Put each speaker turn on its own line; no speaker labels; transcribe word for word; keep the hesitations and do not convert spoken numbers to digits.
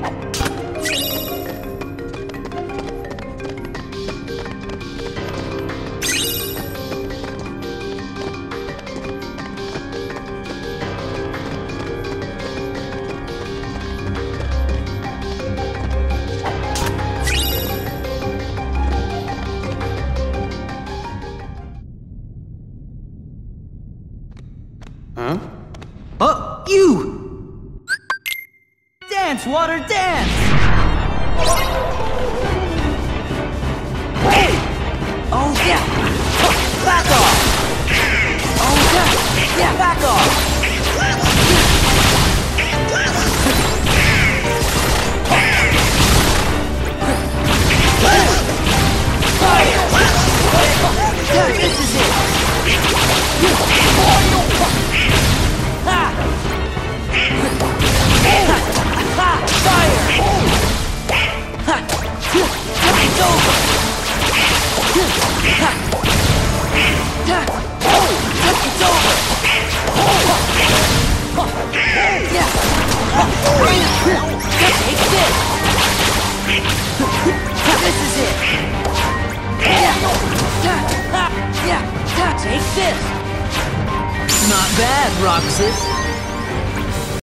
Huh? Oh, you! Dance, water, dance! Hey! Oh, yeah! Back off! Oh, yeah! Yeah, back off! Fire! Yeah, this is it! Ha! Ha! Fire! Ha! It's over! Ha! Ha! It's over! Yeah! Take this! This is it! Yeah! Yeah! Take this! Not bad, Roxas.